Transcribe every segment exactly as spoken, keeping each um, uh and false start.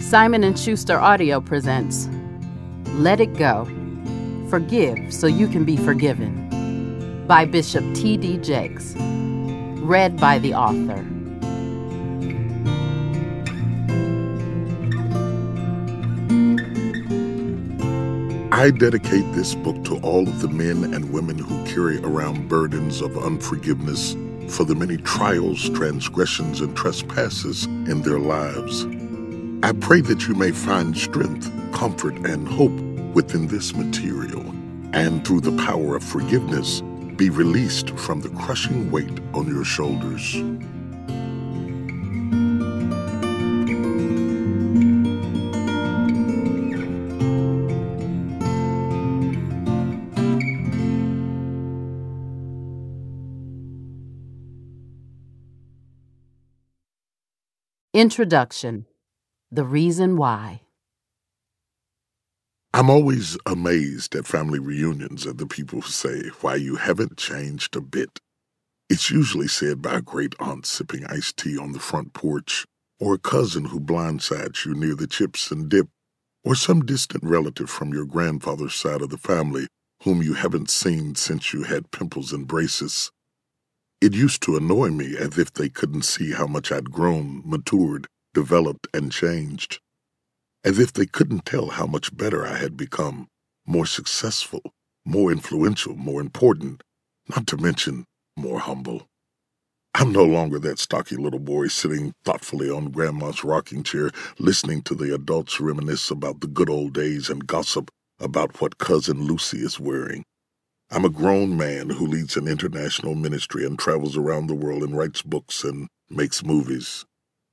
Simon and Schuster Audio presents Let It Go. Forgive so you can be forgiven by Bishop T D Jakes. Read by the author. I dedicate this book to all of the men and women who carry around burdens of unforgiveness for the many trials, transgressions, and trespasses in their lives. I pray that you may find strength, comfort, and hope within this material, and through the power of forgiveness, be released from the crushing weight on your shoulders. Introduction. The Reason Why. I'm always amazed at family reunions and the people who say, "Why, you haven't changed a bit." It's usually said by a great aunt sipping iced tea on the front porch, or a cousin who blindsides you near the chips and dip, or some distant relative from your grandfather's side of the family whom you haven't seen since you had pimples and braces. It used to annoy me as if they couldn't see how much I'd grown, matured, developed, and changed. As if they couldn't tell how much better I had become, more successful, more influential, more important, not to mention more humble. I'm no longer that stocky little boy sitting thoughtfully on Grandma's rocking chair, listening to the adults reminisce about the good old days and gossip about what Cousin Lucy is wearing. I'm a grown man who leads an international ministry and travels around the world and writes books and makes movies.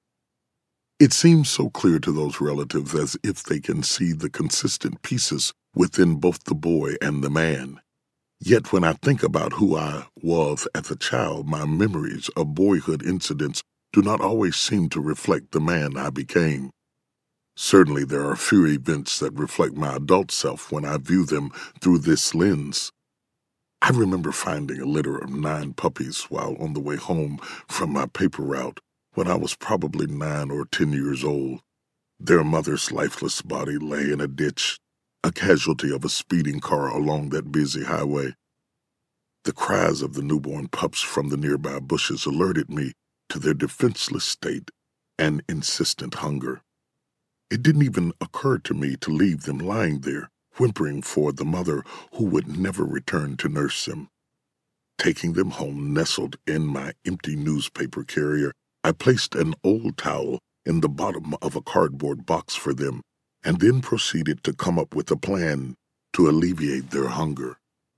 It seems so clear to those relatives as if they can see the consistent pieces within both the boy and the man. Yet when I think about who I was as a child, my memories of boyhood incidents do not always seem to reflect the man I became. Certainly there are few events that reflect my adult self when I view them through this lens. I remember finding a litter of nine puppies while on the way home from my paper route when I was probably nine or ten years old. Their mother's lifeless body lay in a ditch, a casualty of a speeding car along that busy highway. The cries of the newborn pups from the nearby bushes alerted me to their defenseless state and insistent hunger. It didn't even occur to me to leave them lying there, whimpering for the mother who would never return to nurse them. Taking them home nestled in my empty newspaper carrier, I placed an old towel in the bottom of a cardboard box for them, and then proceeded to come up with a plan to alleviate their hunger.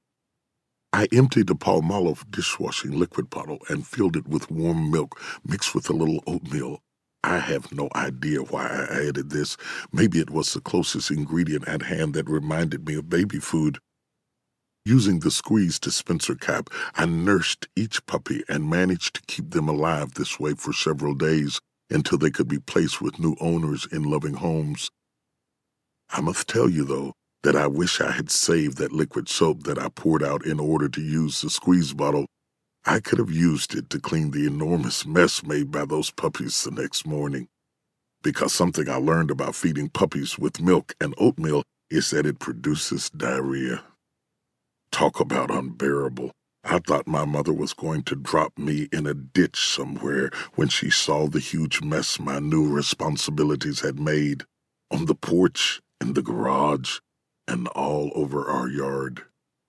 I emptied a Palmolive dishwashing liquid bottle and filled it with warm milk mixed with a little oatmeal. I have no idea why I added this. Maybe it was the closest ingredient at hand that reminded me of baby food. Using the squeeze dispenser cap, I nursed each puppy and managed to keep them alive this way for several days until they could be placed with new owners in loving homes. I must tell you, though, that I wish I had saved that liquid soap that I poured out in order to use the squeeze bottle. I could have used it to clean the enormous mess made by those puppies the next morning. Because something I learned about feeding puppies with milk and oatmeal is that it produces diarrhea. Talk about unbearable. I thought my mother was going to drop me in a ditch somewhere when she saw the huge mess my new responsibilities had made, on the porch, in the garage, and all over our yard.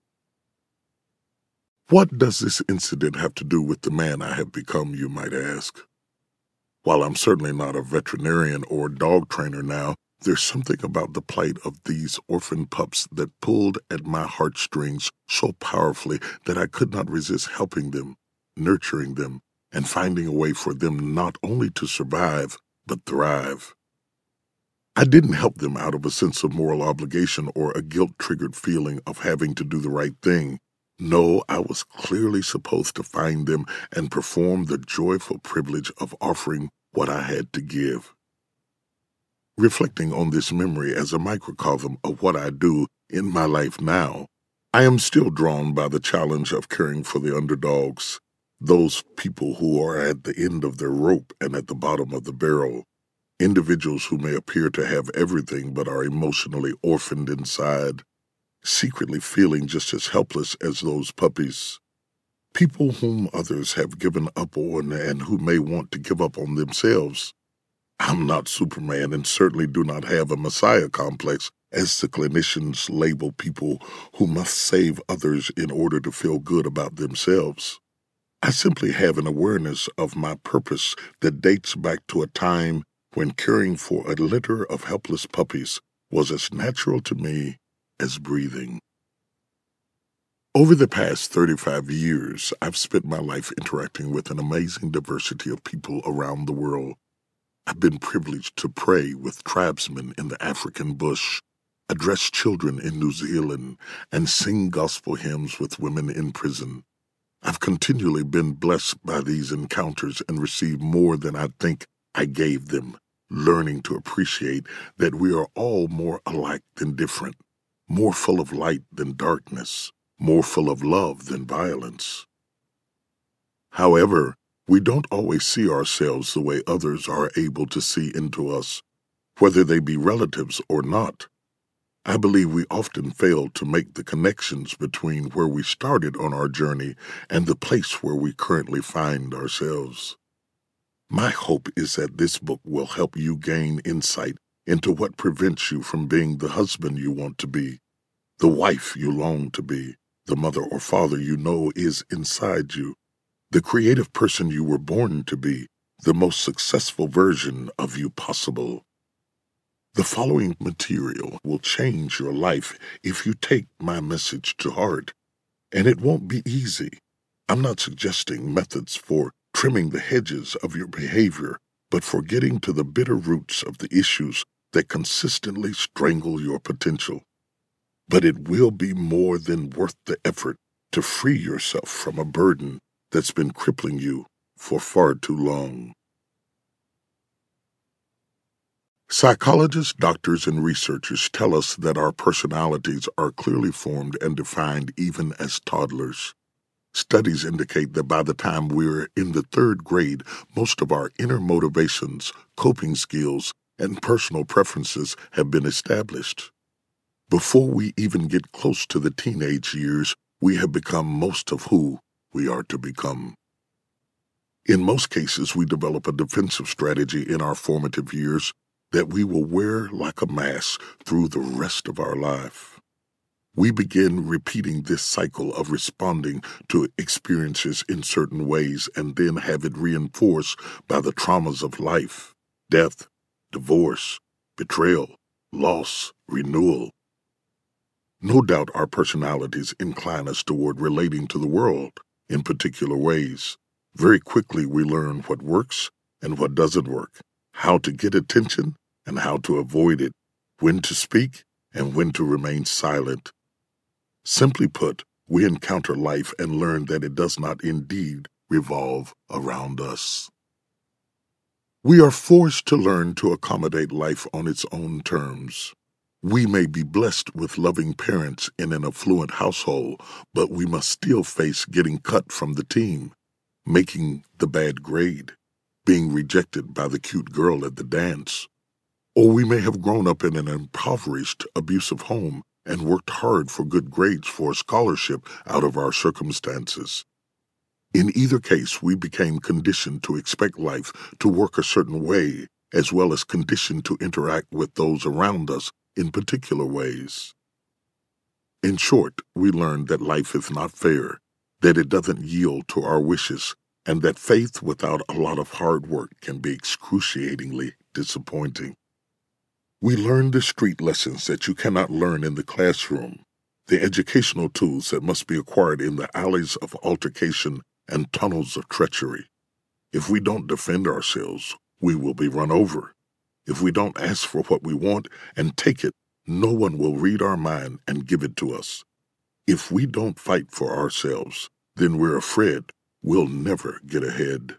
What does this incident have to do with the man I have become, you might ask? While I'm certainly not a veterinarian or dog trainer now, there's something about the plight of these orphan pups that pulled at my heartstrings so powerfully that I could not resist helping them, nurturing them, and finding a way for them not only to survive, but thrive. I didn't help them out of a sense of moral obligation or a guilt-triggered feeling of having to do the right thing. No, I was clearly supposed to find them and perform the joyful privilege of offering what I had to give. Reflecting on this memory as a microcosm of what I do in my life now, I am still drawn by the challenge of caring for the underdogs, those people who are at the end of their rope and at the bottom of the barrel. Individuals who may appear to have everything but are emotionally orphaned inside, secretly feeling just as helpless as those puppies. People whom others have given up on and who may want to give up on themselves. I'm not Superman and certainly do not have a messiah complex, as the clinicians label people who must save others in order to feel good about themselves. I simply have an awareness of my purpose that dates back to a time when caring for a litter of helpless puppies was as natural to me as breathing. Over the past thirty-five years, I've spent my life interacting with an amazing diversity of people around the world. I've been privileged to pray with tribesmen in the African bush, address children in New Zealand, and sing gospel hymns with women in prison. I've continually been blessed by these encounters and received more than I think I gave them, learning to appreciate that we are all more alike than different, more full of light than darkness, more full of love than violence. However, we don't always see ourselves the way others are able to see into us, whether they be relatives or not. I believe we often fail to make the connections between where we started on our journey and the place where we currently find ourselves. My hope is that this book will help you gain insight into what prevents you from being the husband you want to be, the wife you long to be, the mother or father you know is inside you, the creative person you were born to be, the most successful version of you possible. The following material will change your life if you take my message to heart, and it won't be easy. I'm not suggesting methods for trimming the hedges of your behavior, but for getting to the bitter roots of the issues that consistently strangle your potential. But it will be more than worth the effort to free yourself from a burden that's been crippling you for far too long. Psychologists, doctors, and researchers tell us that our personalities are clearly formed and defined even as toddlers. Studies indicate that by the time we're in the third grade, most of our inner motivations, coping skills, and personal preferences have been established. Before we even get close to the teenage years, we have become most of who we are to become. In most cases, we develop a defensive strategy in our formative years that we will wear like a mask through the rest of our life. We begin repeating this cycle of responding to experiences in certain ways and then have it reinforced by the traumas of life, death, divorce, betrayal, loss, renewal. No doubt our personalities incline us toward relating to the world in particular ways. Very quickly we learn what works and what doesn't work, how to get attention and how to avoid it, when to speak and when to remain silent. Simply put, we encounter life and learn that it does not indeed revolve around us. We are forced to learn to accommodate life on its own terms. We may be blessed with loving parents in an affluent household, but we must still face getting cut from the team, making the bad grade, being rejected by the cute girl at the dance. Or we may have grown up in an impoverished, abusive home and worked hard for good grades for a scholarship out of our circumstances. In either case, we became conditioned to expect life to work a certain way, as well as conditioned to interact with those around us in particular ways. In short, we learned that life is not fair, that it doesn't yield to our wishes, and that faith without a lot of hard work can be excruciatingly disappointing. We learn the street lessons that you cannot learn in the classroom, the educational tools that must be acquired in the alleys of altercation and tunnels of treachery. If we don't defend ourselves, we will be run over. If we don't ask for what we want and take it, no one will read our mind and give it to us. If we don't fight for ourselves, then we're afraid we'll never get ahead.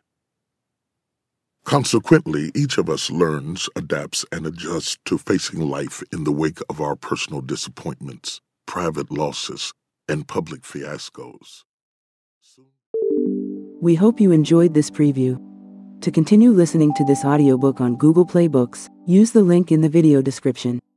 Consequently, each of us learns, adapts, and adjusts to facing life in the wake of our personal disappointments, private losses, and public fiascos. We hope you enjoyed this preview. To continue listening to this audiobook on Google Play Books, use the link in the video description.